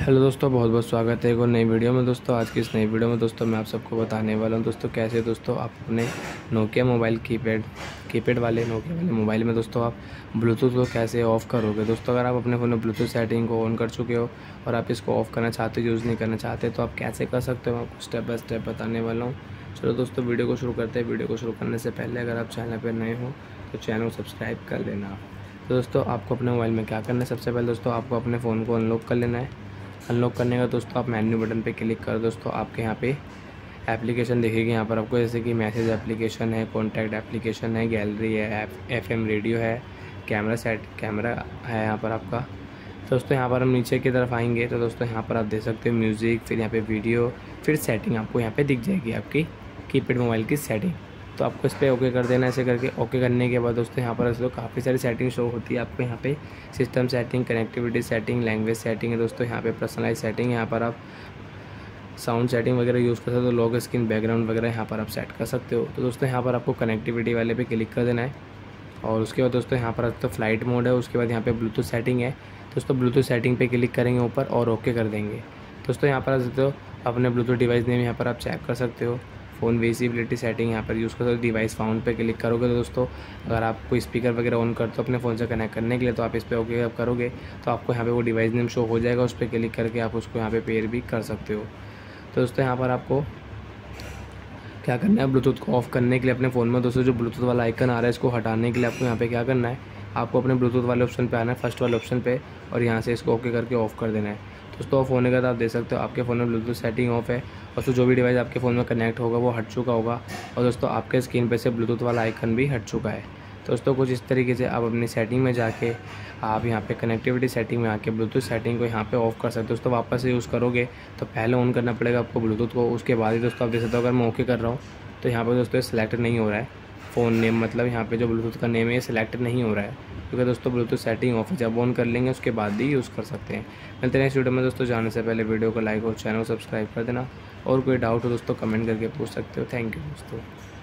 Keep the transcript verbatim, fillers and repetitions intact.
Hello दोस्तों, बहुत बहुत स्वागत है एक और नई वीडियो में। दोस्तों आज की इस नई वीडियो में दोस्तों मैं आप सबको बताने वाला हूं दोस्तों कैसे दोस्तों आप अपने नोकिया मोबाइल कीपैड कीपैड वाले नोकिया वाले मोबाइल में दोस्तों आप ब्लूटूथ को कैसे ऑफ़ करोगे। दोस्तों अगर आप अपने फ़ोन में ब्लूटूथ सेटिंग को ऑन कर चुके हो और आप इसको ऑफ़ करना चाहते हो, यूज़ नहीं करना चाहते, तो आप कैसे कर सकते हो, मैं आपको स्टेप बाय स्टेप बताने वाला हूँ। चलो दोस्तों वीडियो को शुरू करते हैं। वीडियो को शुरू करने से पहले अगर आप चैनल पर नए हो तो चैनल को सब्सक्राइब कर लेना। तो दोस्तों आपको अपने मोबाइल में क्या करना है, सबसे पहले दोस्तों आपको अपने फ़ोन को अनलॉक कर लेना है। अनलॉक करने का दोस्तों आप मेन्यू बटन पे क्लिक कर दोस्तों आपके यहाँ पे एप्लीकेशन दिखेगी यहाँ पर आपको, जैसे कि मैसेज एप्लीकेशन है, कॉन्टैक्ट एप्लीकेशन है, गैलरी है, एफ एम रेडियो है, कैमरा सेट कैमरा है यहाँ पर आपका। तो दोस्तों यहाँ पर हम नीचे की तरफ आएंगे तो दोस्तों यहाँ पर आप देख सकते हो म्यूज़िक, फिर यहाँ पे वीडियो, फिर सेटिंग आपको यहाँ पे दिख जाएगी, आपकी कीपैड मोबाइल की सेटिंग। तो आपको इस पर ओके कर देना। ऐसे करके ओके करने के बाद दोस्तों यहाँ पर दोस्तों काफ़ी सारी सेटिंग शो होती है आपको। यहाँ पे system setting, connectivity setting, language setting है दोस्तों, यहाँ पे पर्सनलाइज सेटिंग, यहाँ पर आप साउंड सेटिंग वगैरह यूज़ कर सकते हो, लॉक स्क्रीन, बैकग्राउंड वगैरह यहाँ पर आप सेट कर सकते हो। तो दोस्तों यहाँ पर आपको कनेक्टिविटी वाले पे क्लिक कर देना है और उसके बाद दोस्तों यहाँ पर तो फ्लाइट मोड है, उसके बाद यहाँ पे ब्लूटूथ सेटिंग है। दोस्तों ब्लूटूथ सेटिंग पे क्लिक करेंगे ऊपर और ओके कर देंगे। दोस्तों यहाँ पर दोस्तों अपने ब्लूटूथ डिवाइस नेम यहाँ पर आप चेक कर सकते हो। फ़ोन विजिबिलिटी सेटिंग यहाँ पर यूज़ कर सकते हो। डिवाइस फाउंड पे क्लिक करोगे तो दोस्तों अगर आप कोई स्पीकर वगैरह ऑन करते हो अपने फ़ोन से कनेक्ट करने के लिए, तो आप इस पर ओके करोगे तो आपको यहाँ पे वो डिवाइस नेम शो हो जाएगा। उस पर क्लिक करके आप उसको यहाँ पे पेयर भी कर सकते हो। तो दोस्तों यहाँ पर आपको क्या करना है, ब्लूटूथ को ऑफ़ करने के लिए अपने फ़ोन में दोस्तों जो ब्लूटूथ वाला आइकन आ रहा है इसको हटाने के लिए आपको यहाँ पे क्या करना है, आपको अपने ब्लूटूथ वाले ऑप्शन पे आना है, फर्स्ट वाले ऑप्शन पे, और यहाँ से इसको ओके करके ऑफ़ कर देना है। दोस्तों ऑफ होने के बाद आप देख सकते हो आपके फ़ोन में ब्लूटूथ सेटिंग ऑफ है और तो जो भी डिवाइस आपके फ़ोन में कनेक्ट होगा वो हट चुका होगा और दोस्तों आपके स्क्रीन पे से ब्लूटूथ वाला आइकन भी हट चुका है। तो दोस्तों कुछ इस तरीके से आप अपनी सेटिंग में जाके आप यहाँ पे कनेक्टिविटी सेटिंग में आके ब्लूटूथ सेटिंग को यहाँ पे ऑफ़ कर सकते हो। दोस्तों वापस से यूज़ करोगे तो पहले ऑन करना पड़ेगा आपको ब्लूटूथ को, उसके बाद ही दोस्तों आप देख सकते हो। अगर मैं ओके कर रहा हूँ तो यहाँ पर दोस्तों सिलेक्ट नहीं हो रहा है फ़ोन नेम, मतलब यहाँ पे जो ब्लूटूथ का नेम है ये सिलेक्ट नहीं हो रहा है क्योंकि दोस्तों ब्लूटूथ सेटिंग ऑफ है। जब ऑन कर लेंगे उसके बाद ही यूज़ कर सकते हैं। मिलते हैं नेक्स्ट वीडियो में दोस्तों। जाने से पहले वीडियो को लाइक और चैनल को सब्सक्राइब कर देना और कोई डाउट हो दोस्तों कमेंट करके पूछ सकते हो। थैंक यू दोस्तों।